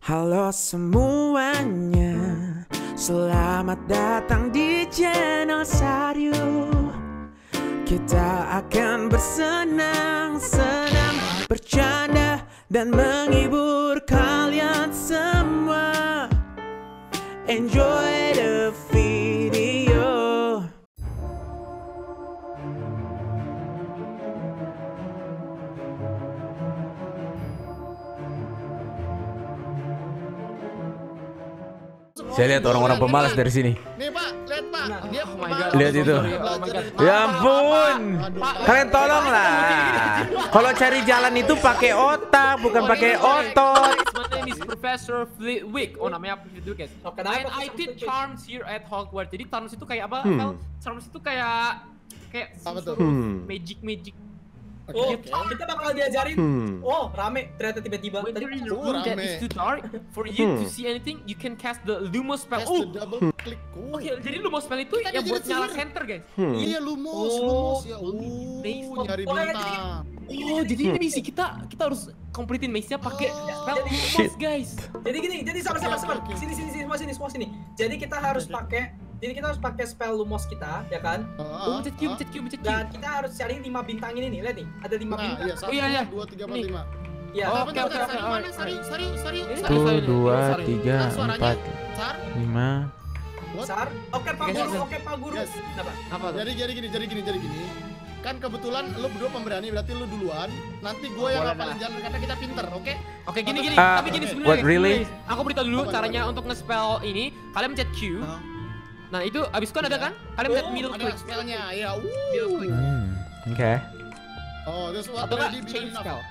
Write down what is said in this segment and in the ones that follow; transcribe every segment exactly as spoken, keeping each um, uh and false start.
Halo semuanya, selamat datang di channel Saryu. Kita akan bersenang-senang, bercanda dan menghibur kalian semua. Enjoy the video. Saya lihat orang-orang pemalas dari sini. Nih Pak, lihat Pak. Dia Oh my God. Lihat itu. Ya ampun. Kalian tolonglah. Kalau cari jalan itu pakai otak, bukan pakai otot. My name is Professor Flitwick. Oh, namanya Flitwick guys. And I did charms here at Hogwarts. Jadi charms itu kayak apa? Hmm. Charms itu kayak kayak Apa tuh? Hmm. magic magic. Oh, kita bakal diajarin. Hmm. Oh, rame ternyata tiba-tiba. When you're in a Oh, room that rame. is too dark for you Hmm. to see anything, you can cast the Lumos spell. Press Oh, the double click. Oh, oke. Jadi Lumos spell itu Kita yang jadi buat nyala sihir. center guys. Hmm. Iya Lumos, Oh. Lumos ya. Oh, Nice. nyari Oh, ya, bintang. Oh, jadi ini misi kita kita harus completein maze-nya pakai Oh. spell Jadi- Lumos guys. Jadi gini, jadi sama sama Oke, sama. oke, oke. Sini sini sini semua sini semua sini. Jadi kita harus pakai jadi kita harus pakai spell Lumos kita, ya kan? Oh, mencet Q, mencet Q, mencet Q. Dan kita harus cari lima bintang ini nih, lihat nih. Ada lima Nah, bintang. iya, satu, Oh, iya, iya. dua, tiga, empat, Ini. lima. Iya. Oh, Bentar, oke, bentar, oke, Sari, oke, mana? alright, Sari, alright. Sari, Sari, Ini Sari. Satu, Sorry, dua, sorry. tiga, Nah, suaranya. empat, Sar. lima. What? Sar. Oke, Pak Oke, Guru, yes. oke Pak Guru. Yes. Kenapa? Apa tuh? Jadi jadi gini, jadi gini, jadi gini. Kan kebetulan lu berdua pemberani, berarti lu duluan. Nanti gua yang Boleh, ngapalin nah. jalan karena kita pinter, oke? Oke gini gini, Ah, tapi gini oke. sebelumnya what, guys, really? guys. Aku beritahu dulu Apa, caranya apa? untuk nge-spell ini. Kalian mencet Q. Hah? Nah itu abis kan ada Iya. kan? Kalian mencet Oh, middle Ada click. spellnya, ya. Middle click. Hmm. Oke. Oh, this what Atau nggak already been change enough. spell.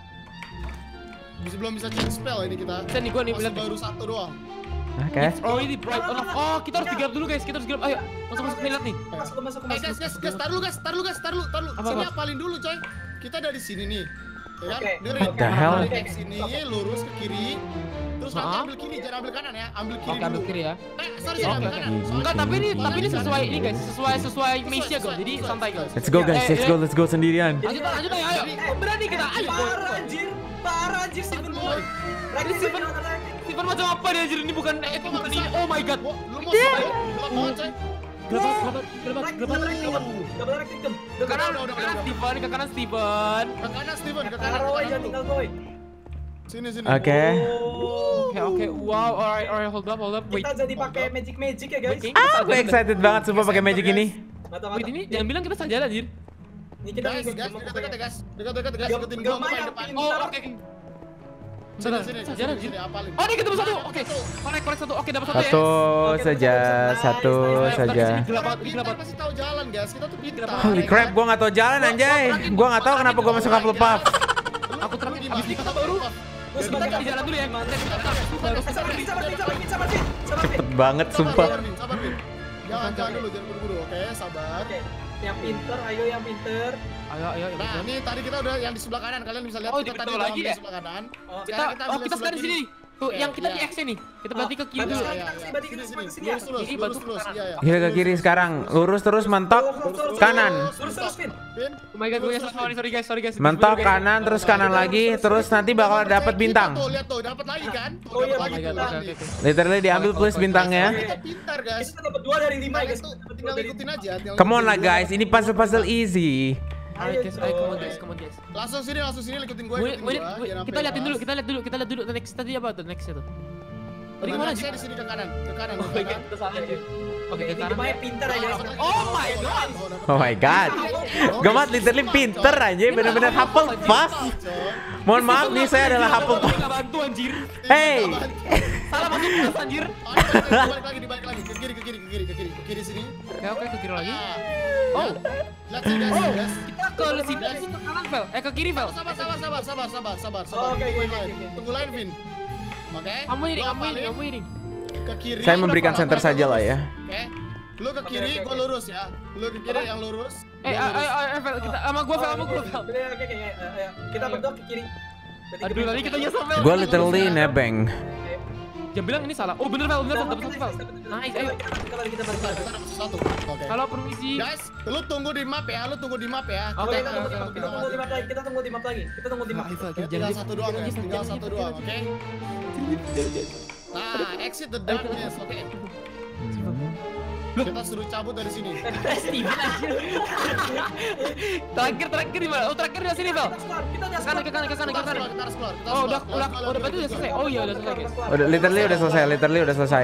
Bisa belum bisa change spell ini kita. Bisa nih gua nih Masih bilang. baru satu doang. Oke. It's already bright on. Oh kita harus digarap dulu guys. Kita harus digarap. Ayo masuk masuk nih lihat nih. Masuk masuk Eh masuk. guys, guys, guys, tar dulu guys, tar dulu guys, tar dulu, tar dulu. Apa, Sini apa? apalin dulu coy. Kita dari sini nih. Ya kan? Oke. Dengerin. What the hell? Balik ke sini, lurus ke kiri. Terus nanti Hah? ambil kiri, jangan ambil kanan ya. Ambil kiri Oke ambil dulu. kiri ya. Eh, sorry, Oke, sorry, ambil oke. kanan. Oke. Enggak tapi ini tapi ini sesuai ini guys. Sesuai sesuai Sesuai, maze-nya guys. sesuai, Jadi sesuai, santai guys. sesuai. Let's go guys, let's go, let's go sendirian. Lanjut lanjut ayo ayo. Berani kita ayo. Parah anjir. Parah anjir Steven Boy. Lagi Ini Steven. Steven macam apa dia anjir ini bukan eh itu bukan ini. Oh my god. Wah, lu mau sampai gelap banget coy. Gelabat gelabat gelabat gelabat. Double right click. Ke kanan, Udah, udah, ke kanan udah. Steven, ke kanan Steven. Ke kanan Steven, ke kanan. Taruh ke aja kanan tinggal dulu. boy. Sini sini. Oke. Oh. Oke oke wow alright alright hold up hold up wait. Kita jadi pakai magic magic ya guys. Wait, Ah, gue excited banget sumpah pakai magic ini. Mata Wait ini jangan bilang kita saja anjir. Ini kita Guys, guys, dekat dekat ya guys. Dekat dekat guys, Gem- ikutin gua gemar paling yang depan. pintar. Oh oke. Sini Bentar, sini saja sini, anjir. sini, apalin. Oh, ini ketemu satu. Nah, Oke. satu. Korek korek satu. Oke, dapat satu ya. Satu Oke, saja, nice, satu nice, nice. Bentar, saja. di sini gelap banget, ini Pintar gelap banget. pasti tahu jalan guys, kita tuh pintar. Holy crap, gua nggak tahu jalan anjay. Gua nggak tahu kenapa gua masuk Hufflepuff. Aku terakhir Lu habis di dikata mana? baru. Terus Kita kita di jalan dulu ya. Sabar, sabar, sabar, sabar, sabar, sabar, sabar. Cepet banget Sabar, sumpah. sabar, Vin, sabar, Vin. Jangan, jangan dulu, jangan buru-buru. Oke, sabar. Oke, yang pinter, ayo yang pinter. Ayo ayo. Nah, ini tadi kita udah yang di sebelah kanan. Kalian bisa lihat Oh, kita di tadi betul udah lagi ambil ya? sebelah kanan. Oh, Kita Sekarang oh ambil kita sebelah sekarang di kiri. sini. Tuh, Oke, yang kita iya. di X nih. Kita berarti ke kiri Bagus, dulu. Iya, kita iya, kesini, iya. berarti Sini, kita sini. kesini ya. Lurus, lurus, Kiri, lurus, batu lurus. kanan. Iya, iya. Kita ke kiri sekarang. Lurus terus mentok kanan. Terus terus Vin. Vin, Oh my god, gue sorry sorry guys, sorry guys. Mentok kanan terus kanan lagi terus nanti bakal dapat bintang. Tuh, lihat tuh, dapat lagi kan? Tuh, Oh, iya, dapat Oh lagi my god, tuh. oke oke oke. Literally diambil plus bintangnya. Kita pintar, guys. Kita dapat dua dari lima Kita guys. itu tinggal ikutin aja. tinggal Come on ikutin lah gua. guys, ini puzzle-puzzle easy. Alright guys, ayo come on guys, come on guys. Langsung sini, langsung sini, ikutin gue, Wait, ikutin wait, gua. wait, Jangan kita sampai liatin dulu, lepas. kita lihat dulu, kita lihat dulu. The next tadi apa tuh next itu? Tadi Nah, kemana saya sih? di sini ke kanan, ke kanan, Oh ke my kanan. god, terus salah anjir. Oke, ke Ini kanan. lumayan pinter ya guys. Oh my god. Oh my god. Gemat literally pinter aja, bener-bener Hufflepuff. Mohon maaf nih, saya adalah Hufflepuff. Enggak bantu anjir. Hey. Salah masuk kelas anjir. Oh, dibalik lagi, dibalik lagi, ke kiri, ke kiri, ke kiri, ke kiri, ke kiri sini. Oke, oke ke kiri lagi. Ah. Oh, Lihat sini guys, guys. kita ke sini ke kanan, Vel. Eh ke kiri, Vel. Sabar, sabar, sabar, sabar, sabar, sabar, sabar. Oh, oke, oke, Tungguin oke, lain. oke. Tunggu lain, Vin. Oke. Kamu ini, Lu kamu ini, apalin kamu ini. ke kiri. Saya memberikan center saja lah ya. Oke. Lu ke kiri, oke, gua oke. lurus ya. Lu ke kiri yang lurus. Eh, gua ayo, lurus. ayo, ayo, Vel, kita sama gua, Vel, sama gua, Vel. Oke, oke, oke, ayo. Kita berdua ke kiri. Berarti Aduh, kita- tadi kita nyesel, Vel. Gue literally nebeng. Jangan bilang ini salah. Oh, bener, Vel, bener, Vel, dapat satu, Vel. Nice, ayo. Kita balik, kita balik, kita balik. Kita dapat sesuatu. Oke. Halo, permisi. Guys, lu tunggu di map ya, lu tunggu di map ya. Oke, Kita tunggu, oke, kita oke, kita tunggu di map lagi. Kita tunggu di map lagi. Kita tunggu di map. Ayo, Vel, Ya, jangan tinggal gitu. satu doang Jangan guys, gitu, tinggal jangan satu gitu, doang, jangan oke? gitu. Nah, exit the darkness. Oke. Kita suruh cabut dari sini. Steven aja. Terakhir terakhir di mana? Oh terakhir di sini Vel. Kita udah Ke kanan ke kanan ke kanan ke kanan. Kita harus keluar. kita Oh harus udah keluar. udah udah berarti udah selesai. Oh iya udah selesai guys. Udah literally udah selesai, literally udah selesai.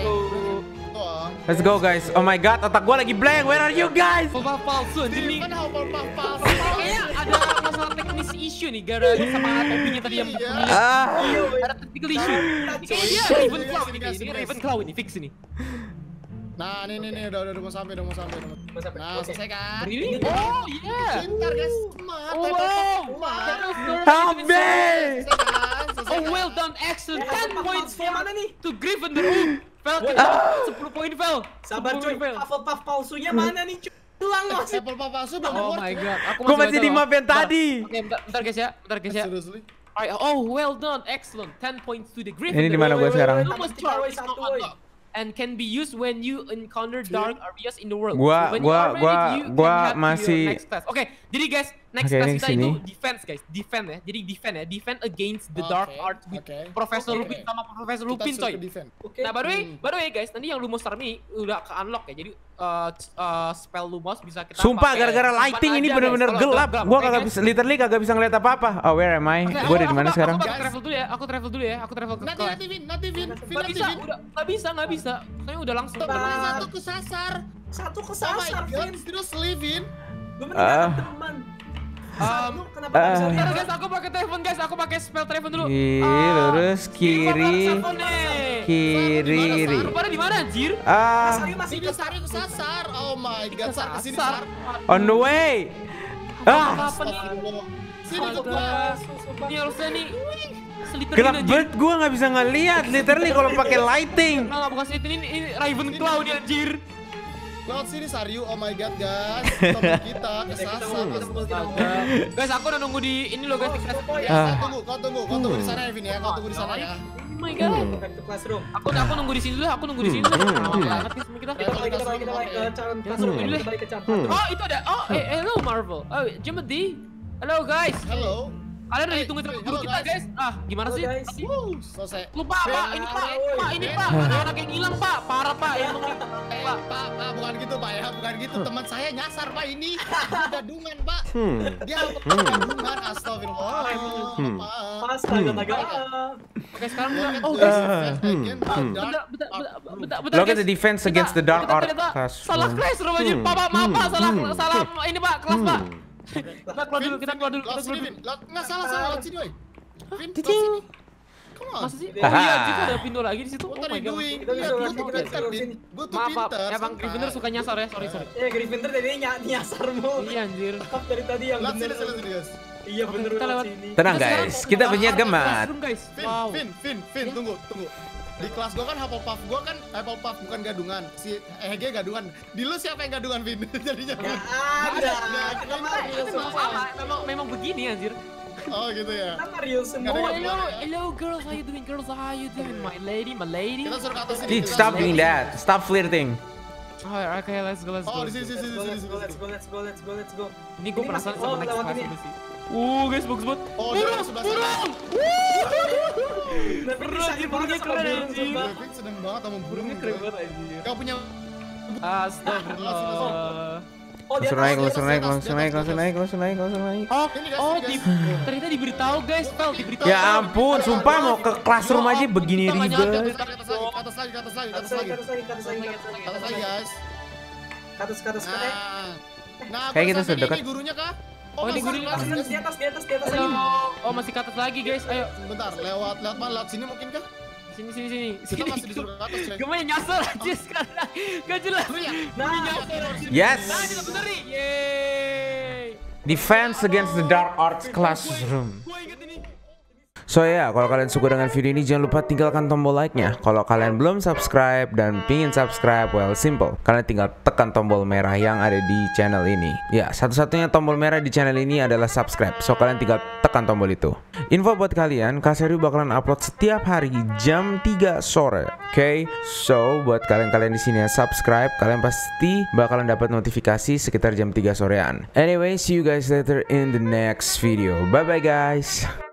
Tuh. Let's go guys. Oh my god, otak gua lagi blank. Where are you guys? Papa palsu ini. Steven Hufflepuff. Kayaknya ada masalah teknis issue nih gara sama topinya tadi yang Iya. pemilihan. Ah. Ada technical issue. Kayaknya Ravenclaw ini guys. Ini Ravenclaw ini fix ini. Nah, nih nih nih udah udah mau sampai, udah mau sampai, udah mau sampai. Nah, Oke. selesai kan? Really? Oh yeah. Pintar guys. Smart. Oh Hufflepuff, wow. smart. Help me! Selesai kan? Selesai Oh kan? well done, excellent. ten points Yang mana nih? to Gryffindor. Vel, sepuluh poin Vel. Sabar cuy, sepuluh poin, Vel. Hufflepuff palsunya mana nih cuy? Hilang loh sih. Hufflepuff palsu belum Oh keluar. my god, aku Gua masih baca di loh. map yang Bentar. tadi. Oke, bentar, bentar guys ya, bentar guys ya. Seriously? Alright, oh well done, excellent. ten points to the Gryffindor. Ini di mana gua sekarang? Lumos Satu, woy, charm is satu, not woy. unlocked and can be used when you encounter dark areas in the world. Gua- When gua- you are ready, gua- you can gua head to your masih- next task. Oke, jadi guys, next Oke, task ini kita sini. itu defense guys, defend ya. Jadi defend ya, defend against the dark Oke, arts with oke. Professor Oke. Lupin sama Professor Kita Lupin suruh coy. ke defend. Oke. Nah, by the way, Hmm. by the way guys, nanti yang Lumos Charm ini udah ke unlock ya. Jadi uh, uh, spell Lumos bisa kita Sumpah pakai gara-gara kapan lighting ini aja, bener-bener guys. Kalau gelap. gelap, Gua oke, kagak guys? bisa, literally kagak bisa ngeliat apa-apa. Oh, where am I? Oke, Gua ada aku- di mana aku- sekarang? Aku travel dulu ya, aku travel dulu ya, aku travel ke Nanti ke- nanti Vin, nanti Vin, Vin Nggak nanti bisa, Vin. udah nggak bisa, nggak bisa. Soalnya udah langsung. Bentar. Temen satu kesasar. Satu Oh my kesasar, god, Vin. seriously Vin? Gue Ah. meninggalkan teman. Um, Satu, kenapa nggak bisa ah. Bentar lihat? guys, aku pakai telepon guys, aku pakai spell telepon dulu. Kiri, Ah, lurus, kiri, kiri, kiri. Lu pada di mana anjir? Ah, Sari masih Sini Sari kesasar. Oh my god, Sar kesini Sar. Sar. on the way. Ah, Apa nih? Sini ke gua. Astaga. Ini harusnya nih seliter gelap gini anjir. banget. Gua nggak bisa ngeliat. Literally kalau pakai lighting. Nah, bukan seliter ini, ini Ravenclaw nih anjir. Lewat sini Saryu. Oh my god, guys. Temen kita kesasar. Astaga. Guys, aku udah nunggu di ini loh guys. di kelas. Ya, Ah. kau tunggu, kau tunggu, kau tunggu di sana ya Vin ya. Kau tunggu di sana ya. Oh my god. Back to classroom. Aku aku nunggu di sini dulu, aku nunggu di sini dulu. Lama banget nih sama kita. Kita balik, kita balik, kita balik ke calon classroom. Hmm. Kita balik ke calon. Oh, itu ada. Oh, eh, hello Marvel. Oh, Jemedi. Hello guys. Halo. Kalian udah Hey, ditunggu sama hey, guru halo, kita, guys. guys. Ah, gimana Halo, sih? guys. Tadi- Wuh, selesai. Lupa, Pak. Ini Pak, Woi, Pak, ini woi. Pak. Ada anak yang hilang, Pak. Parah, Pak. Yang Eh, Pak, Pak, bukan gitu Pak ya, bukan gitu. Teman saya nyasar Pak ini. Dia gadungan Pak. Dia gadungan, astagfirullah. Pak. Astaga, naga. Oke, sekarang Look kita at oh, this guys. defense again, the Bentar, dark bentar, bentar, art. bentar, bentar, Look at guys. the defense Kita- against the dark kita art ternyata classroom. Salah classroom aja, Pak, Pak, maaf, Pak. Salah, salah. Ini Pak, kelas, Pak. Kita keluar dulu, kita keluar dulu, kita Lewat keluar sini, dulu. Vin. Lewat- Nggak salah, salah. Lewat sini, woi. Vin, lewat sini. Come on. Masa sih? Oh Haha. iya, kita ada pintu lagi di situ. What Oh are my you god. doing? Kita Iya, disuruh gue sini, tuh kita pinter, disuruh Vin. sini. Gue tuh Maaf, Pak. pinter. Emang santai. Gryffindor suka nyasar ya, sorry, sorry. Ya, Gryffindor tadi ny- nyasarmu. Iya, anjir. Maaf dari tadi yang Lewat bener. sini, sini, sini, guys. Iya Oke, bener kita lewat lewat. sini. Tenang Kita sekarang guys, mau kita ke punya arah gemat. classroom, guys. Vin, Wow. Vin, Vin, Vin, Ya. tunggu, tunggu. Di kelas gua kan Hufflepuff, gua kan Hufflepuff bukan gadungan. Si Ege gadungan. Di lu siapa yang gadungan, Vin? Jadinya. Gak ada. Kita Ada. Mario Memang semua. sama, memang memang begini anjir. Oh, gitu ya. Kita Mario semua. Nggak Oh, ada hello, keluar ya. hello girls, how you doing girls? How you doing, my lady, my lady? Kita suruh ke atas sini. Dude, kita stop suruh- doing that. Stop flirting. Oh, oke, let's go, let's go. Oh, di sini, Let's sini, go, sini, let's sini, go, let's sini. go, let's go, let's go, let's go. Ini gue Ini penasaran masih- sama oh, next lewat class ini. ini sih. Uh, guys, bagus banget. Oh, dia di sebelah sana. Nah, Keren, bisa anjir, banget burungnya sama keren, burung, anjir. sumpah. Vin seneng banget sama burung. Burungnya keren banget anjir. Kau punya Astagfirullah. Oh, dia Langsung naik, tahu, langsung dia naik, tahu. langsung naik, langsung naik, langsung naik, langsung naik. Oh, Ini, guys, oh, ini, di, guys. ternyata diberitahu guys, Vel, diberitahu. Ya ampun, sumpah mau ke classroom aja begini Kita nggak nyadar, ribet. Ke atas lagi, ke atas lagi, ke atas lagi, ke Ke atas atas lagi, lagi. ke atas lagi, ke atas lagi, ke atas lagi, Ke atas lagi, guys. ke atas, ke atas, ke atas. Nah, nah, Kayak kita gua sudah sampai dekat. Ini gurunya kah? Oh, ini masih gurunya. kelas, guys. Di atas, di atas, di atas Hello. lagi. Oh, masih ke atas lagi guys, ayo. Bentar, lewat, lewat mana? Lewat sini mungkin kah? Sini, sini, sini. Kita masih disuruh ke atas, coy. Gue main nyasar aja sekarang. Gak jelas. Nah, Yes. Nah, ini bener nih. Yeay. Defense against the dark arts classroom. Gue inget ini. So ya, kalau kalian suka dengan video ini jangan lupa tinggalkan tombol like-nya. Kalau kalian belum subscribe dan pingin subscribe, well simple. Kalian tinggal tekan tombol merah yang ada di channel ini. Ya, satu-satunya tombol merah di channel ini adalah subscribe. So kalian tinggal tekan tombol itu. Info buat kalian, Kak Seru bakalan upload setiap hari jam tiga sore. Oke? Okay? So buat kalian-kalian di sini yang subscribe, kalian pasti bakalan dapat notifikasi sekitar jam tiga sorean. Anyway, see you guys later in the next video. Bye bye guys.